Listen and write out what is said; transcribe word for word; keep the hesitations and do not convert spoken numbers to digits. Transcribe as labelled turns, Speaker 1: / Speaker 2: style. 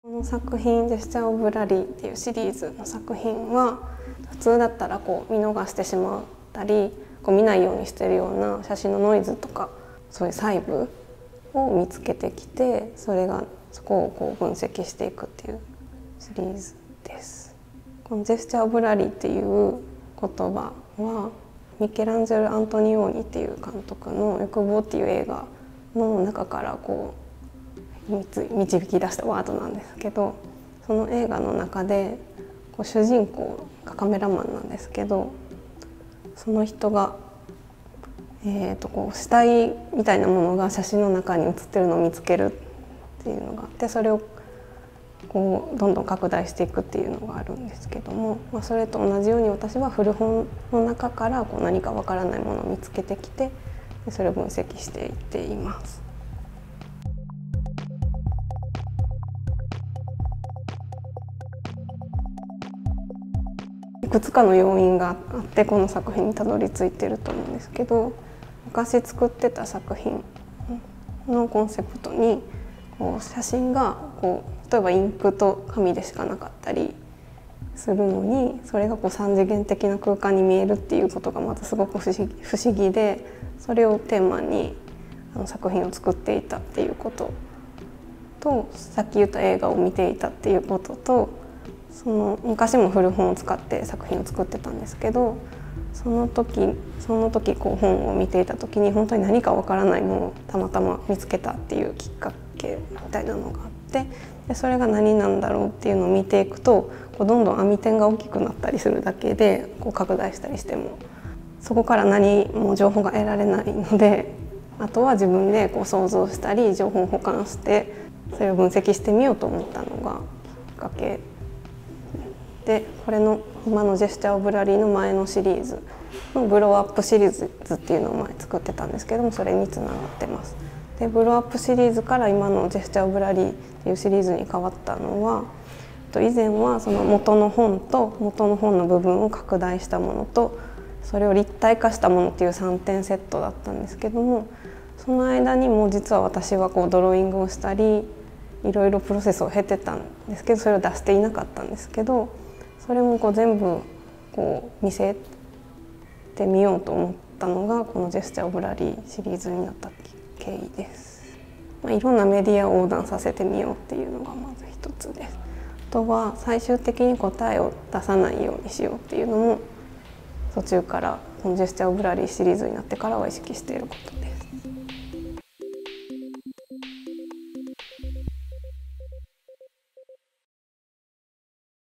Speaker 1: この作品「ジェスチャー・オブ・ラリー」っていうシリーズの作品は普通だったらこう見逃してしまったりこう見ないようにしてるような写真のノイズとかそういう細部を見つけてきてそれがそこをこう分析していくっていうシリーズです。この「ジェスチャー・オブ・ラリー」っていう言葉はミケランジェロ・アントニオーニっていう監督の「欲望」っていう映画の中からこう導き出したワードなんですけど、その映画の中でこう主人公がカメラマンなんですけど、その人が、えー、とこう死体みたいなものが写真の中に写ってるのを見つけるっていうのがあって、それをこうどんどん拡大していくっていうのがあるんですけども、まあ、それと同じように私は古本の中からこう何かわからないものを見つけてきてそれを分析していっています。いくつかの要因があってこの作品にたどり着いてると思うんですけど、昔作ってた作品のコンセプトにこう写真がこう例えばインクと紙でしかなかったりするのにそれがこうさん次元的な空間に見えるっていうことがまたすごく不思議、不思議で、それをテーマにあの作品を作っていたっていうことと、さっき言った映画を見ていたっていうことと、その昔も古本を使って作品を作ってたんですけど、その時その時こう本を見ていた時に本当に何かわからないのをたまたま見つけたっていうきっかけみたいなのがあって、でそれが何なんだろうっていうのを見ていくとこうどんどん網点が大きくなったりするだけでこう拡大したりしてもそこから何も情報が得られないので、あとは自分でこう想像したり情報を保管してそれを分析してみようと思ったのがきっかけで、これの今の「ジェスチャー・オブ・ラリー」の前のシリーズの「グローアップ」シリーズっていうのを前作ってたんですけども、それにつながってます。でグローアップシリーズから今の「ジェスチャー・オブ・ラリー」っていうシリーズに変わったのは、以前はその元の本と元の本の部分を拡大したものとそれを立体化したものっていうさんてんセットだったんですけども、その間にも実は私はこうドローイングをしたりいろいろプロセスを経てたんですけど、それを出していなかったんですけど、それもこう全部こう見せてみようと思ったのがこの「ジェスチャー・オブ・ラリー」シリーズになった経緯です。まあ、いろんなメディアを横断させてみようっていうのがまず一つです。あとは最終的に答えを出さないようにしようっていうのも途中からこの「ジェスチャー・オブ・ラリー」シリーズになってからは意識していることです。